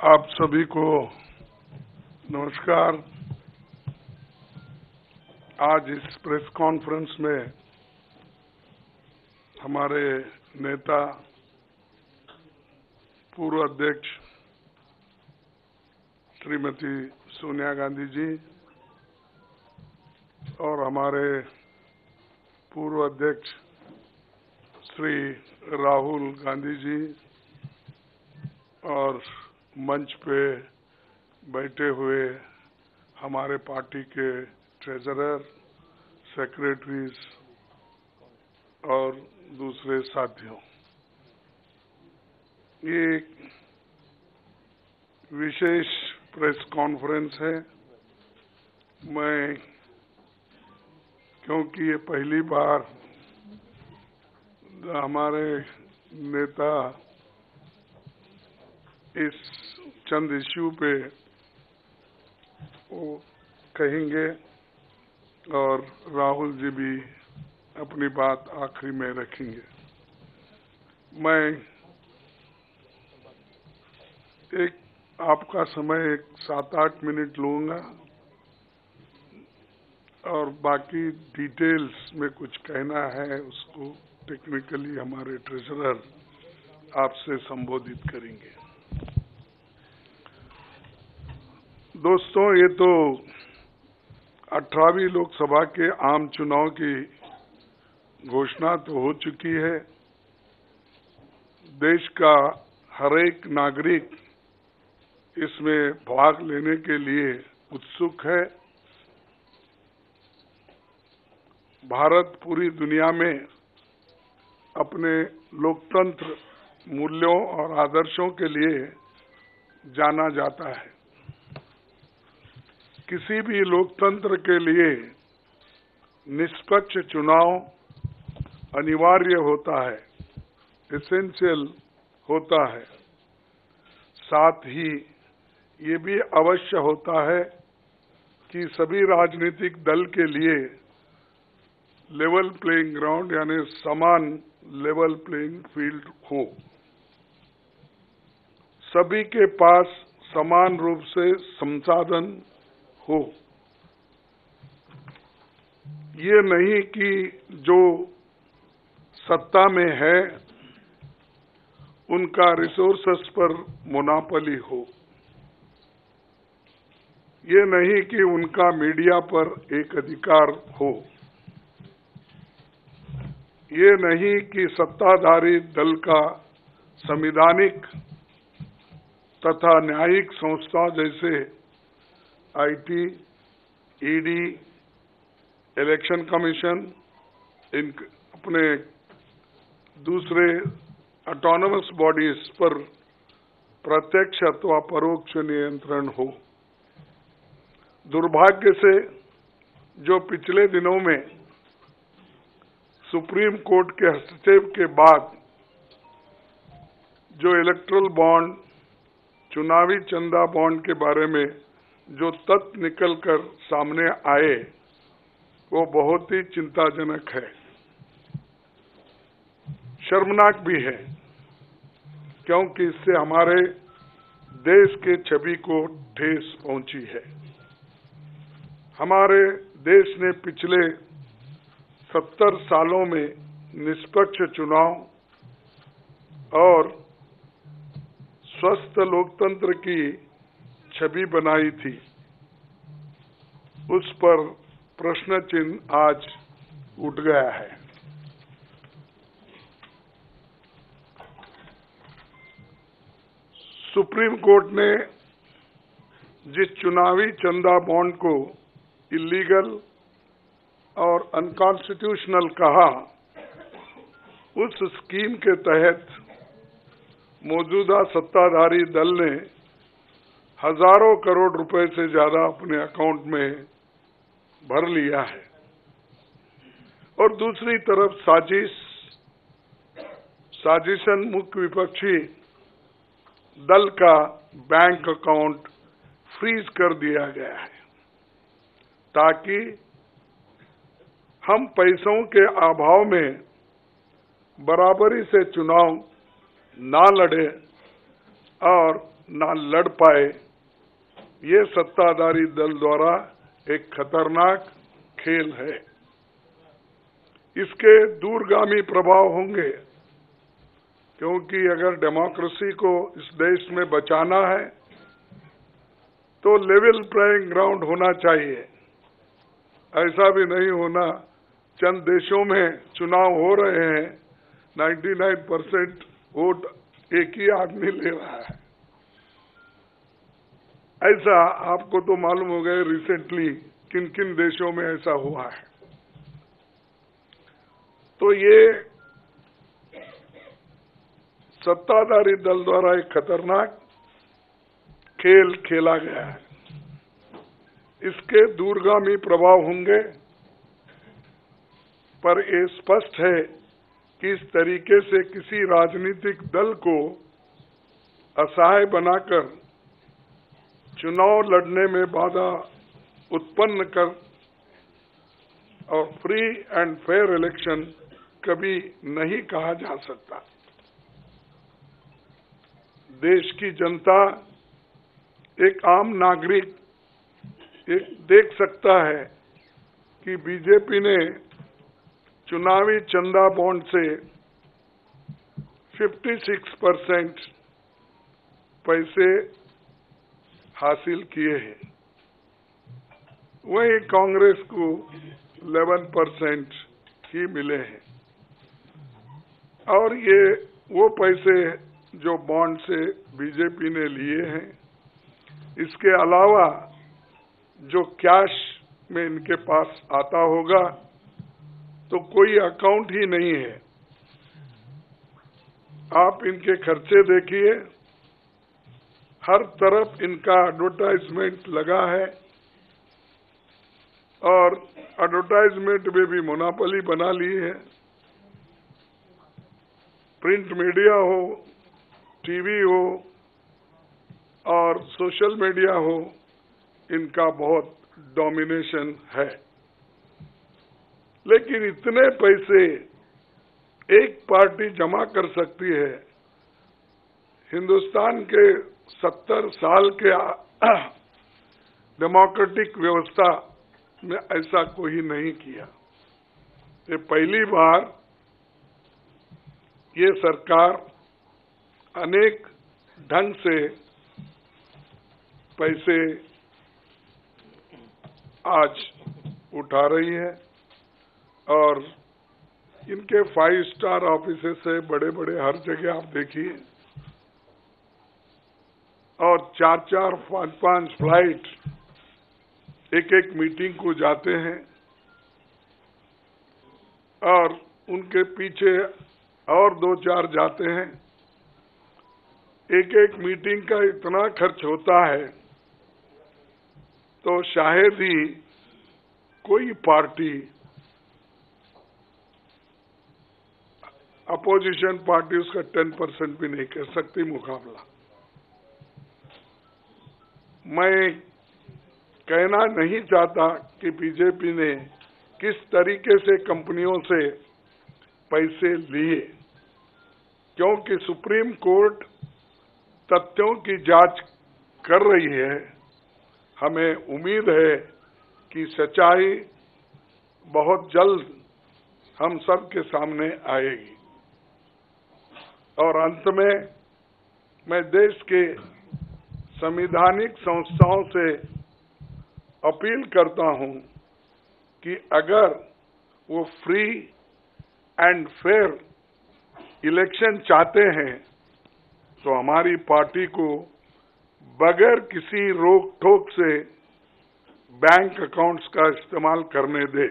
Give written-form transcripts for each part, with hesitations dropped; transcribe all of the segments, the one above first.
आप सभी को नमस्कार। आज इस प्रेस कॉन्फ्रेंस में हमारे नेता पूर्व अध्यक्ष श्रीमती सोनिया गांधी जी और हमारे पूर्व अध्यक्ष श्री राहुल गांधी जी और मंच पे बैठे हुए हमारे पार्टी के ट्रेजरर, सेक्रेटरीज और दूसरे साथियों, ये एक विशेष प्रेस कॉन्फ्रेंस है। मैं क्योंकि ये पहली बार हमारे नेता इस चंद इश्यू पे वो कहेंगे और राहुल जी भी अपनी बात आखिरी में रखेंगे। मैं आपका समय 7-8 मिनट लूँगा और बाकी डिटेल्स में कुछ कहना है उसको टेक्निकली हमारे ट्रेजरर आपसे संबोधित करेंगे। दोस्तों, ये तो 18वीं लोकसभा के आम चुनाव की घोषणा तो हो चुकी है। देश का हर एक नागरिक इसमें भाग लेने के लिए उत्सुक है। भारत पूरी दुनिया में अपने लोकतंत्र मूल्यों और आदर्शों के लिए जाना जाता है। किसी भी लोकतंत्र के लिए निष्पक्ष चुनाव अनिवार्य होता है, एसेंशियल होता है। साथ ही ये भी अवश्य होता है कि सभी राजनीतिक दल के लिए लेवल प्लेइंग ग्राउंड यानी समान लेवल प्लेइंग फील्ड हो, सभी के पास समान रूप से संसाधन हो। ये नहीं कि जो सत्ता में है उनका रिसोर्सेस पर मोनोपोली हो, ये नहीं कि उनका मीडिया पर एक अधिकार हो, ये नहीं कि सत्ताधारी दल का संवैधानिक तथा न्यायिक संस्था जैसे आईटी, ईडी, इलेक्शन कमीशन, इन अपने दूसरे ऑटोनमस बॉडीज पर प्रत्यक्ष अथवा परोक्ष नियंत्रण हो। दुर्भाग्य से जो पिछले दिनों में सुप्रीम कोर्ट के हस्तक्षेप के बाद जो इलेक्टोरल बॉन्ड, चुनावी चंदा बॉन्ड के बारे में जो तथ्य निकलकर सामने आए वो बहुत ही चिंताजनक है, शर्मनाक भी है, क्योंकि इससे हमारे देश के छवि को ठेस पहुंची है। हमारे देश ने पिछले 70 सालों में निष्पक्ष चुनाव और स्वस्थ लोकतंत्र की छवि बनाई थी, उस पर प्रश्न चिन्ह आज उठ गया है। सुप्रीम कोर्ट ने जिस चुनावी चंदा बॉन्ड को इलीगल और अनकॉन्स्टिट्यूशनल कहा, उस स्कीम के तहत मौजूदा सत्ताधारी दल ने हजारों करोड़ रुपए से ज्यादा अपने अकाउंट में भर लिया है और दूसरी तरफ साजिशन मुख्य विपक्षी दल का बैंक अकाउंट फ्रीज कर दिया गया है ताकि हम पैसों के अभाव में बराबरी से चुनाव ना लड़े और ना लड़ पाए, ये सत्ताधारी दल द्वारा एक खतरनाक खेल है। इसके दूरगामी प्रभाव होंगे, क्योंकि अगर डेमोक्रेसी को इस देश में बचाना है तो लेवल प्लेइंग ग्राउंड होना चाहिए। ऐसा भी नहीं होना चंद देशों में चुनाव हो रहे हैं, 99% वोट एक ही आदमी ले रहा है। ऐसा आपको तो मालूम हो गया रिसेंटली किन किन देशों में ऐसा हुआ है। तो ये सत्ताधारी दल द्वारा एक खतरनाक खेल खेला गया है। इसके दूरगामी प्रभाव होंगे, पर ये स्पष्ट है कि इस तरीके से किसी राजनीतिक दल को असहाय बनाकर चुनाव लड़ने में बाधा उत्पन्न कर और फ्री एंड फेयर इलेक्शन कभी नहीं कहा जा सकता। देश की जनता, एक आम नागरिक देख सकता है कि बीजेपी ने चुनावी चंदा बॉन्ड से 56% पैसे हासिल किए हैं, वहीं कांग्रेस को 11% ही मिले हैं। और ये वो पैसे जो बॉन्ड से बीजेपी ने लिए हैं, इसके अलावा जो कैश में इनके पास आता होगा तो कोई अकाउंट ही नहीं है। आप इनके खर्चे देखिए, हर तरफ इनका एडवर्टाइजमेंट लगा है और एडवर्टाइजमेंट में भी मोनोपोली बना ली है। प्रिंट मीडिया हो, टीवी हो और सोशल मीडिया हो, इनका बहुत डोमिनेशन है। लेकिन इतने पैसे एक पार्टी जमा कर सकती है, हिंदुस्तान के 70 साल के डेमोक्रेटिक व्यवस्था में ऐसा कोई नहीं किया। ये पहली बार ये सरकार अनेक ढंग से पैसे आज उठा रही है और इनके 5 स्टार ऑफिसेस से बड़े बड़े हर जगह आप देखिए, और 4-4, 5-5 फ्लाइट एक मीटिंग को जाते हैं और उनके पीछे और 2-4 जाते हैं। एक मीटिंग का इतना खर्च होता है तो शायद ही कोई पार्टी, अपोजिशन पार्टी उसका 10% भी नहीं कर सकती मुकाबला। मैं कहना नहीं चाहता कि बीजेपी ने किस तरीके से कंपनियों से पैसे लिए, क्योंकि सुप्रीम कोर्ट तथ्यों की जांच कर रही है। हमें उम्मीद है कि सच्चाई बहुत जल्द हम सब के सामने आएगी। और अंत में मैं देश के संवैधानिक संस्थाओं से अपील करता हूं कि अगर वो फ्री एंड फेयर इलेक्शन चाहते हैं तो हमारी पार्टी को बगैर किसी रोक टोक से बैंक अकाउंट्स का इस्तेमाल करने दे,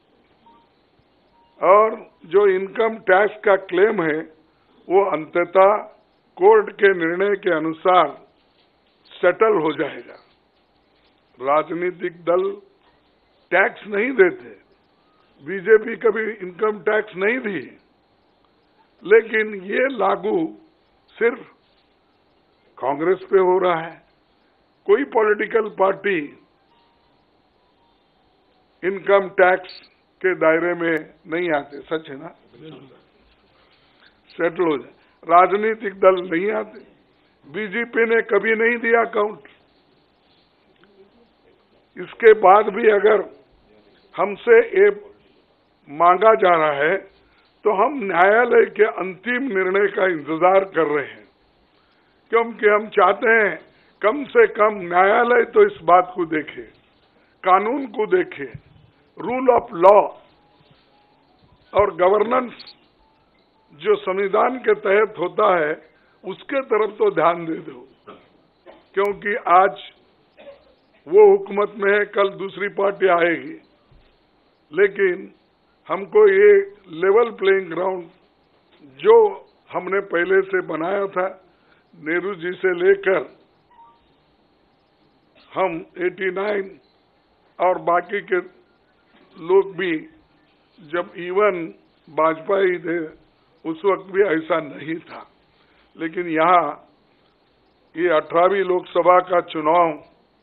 और जो इनकम टैक्स का क्लेम है वो अंततः कोर्ट के निर्णय के अनुसार सेटल हो जाएगा। राजनीतिक दल टैक्स नहीं देते, बीजेपी कभी इनकम टैक्स नहीं दी, लेकिन ये लागू सिर्फ कांग्रेस पे हो रहा है। कोई पॉलिटिकल पार्टी इनकम टैक्स के दायरे में नहीं आते, सच है ना? सेटल हो जाए। राजनीतिक दल नहीं आते, बीजेपी ने कभी नहीं दिया अकाउंट। इसके बाद भी अगर हमसे ये मांगा जा रहा है तो हम न्यायालय के अंतिम निर्णय का इंतजार कर रहे हैं, क्योंकि हम चाहते हैं कम से कम न्यायालय तो इस बात को देखे, कानून को देखे, रूल ऑफ लॉ और गवर्नेंस जो संविधान के तहत होता है उसके तरफ तो ध्यान दे दो, क्योंकि आज वो हुकूमत में है, कल दूसरी पार्टी आएगी। लेकिन हमको ये लेवल प्लेइंग ग्राउंड जो हमने पहले से बनाया था, नेहरू जी से लेकर हम 89 और बाकी के लोग भी, जब इवन वाजपेयी थे उस वक्त भी ऐसा नहीं था। लेकिन यहाँ ये 18वीं लोकसभा का चुनाव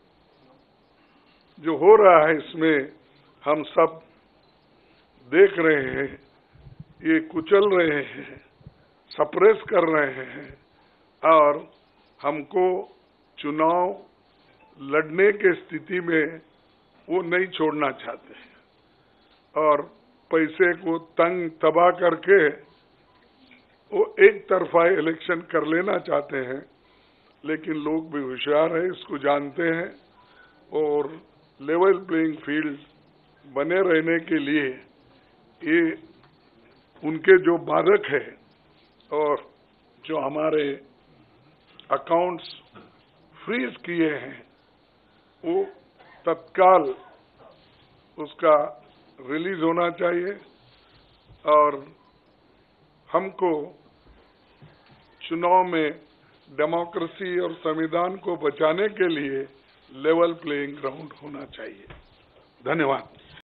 जो हो रहा है, इसमें हम सब देख रहे हैं, ये कुचल रहे हैं, सप्रेस कर रहे हैं और हमको चुनाव लड़ने के स्थिति में वो नहीं छोड़ना चाहते हैं और पैसे को तंग तबाह करके वो एक तरफा इलेक्शन कर लेना चाहते हैं। लेकिन लोग भी होशियार है, इसको जानते हैं और लेवल प्लेइंग फील्ड बने रहने के लिए ये उनके जो बाधक है और जो हमारे अकाउंट्स फ्रीज किए हैं वो तत्काल उसका रिलीज होना चाहिए और हमको चुनाव में डेमोक्रेसी और संविधान को बचाने के लिए लेवल प्लेइंग ग्राउंड होना चाहिए। धन्यवाद।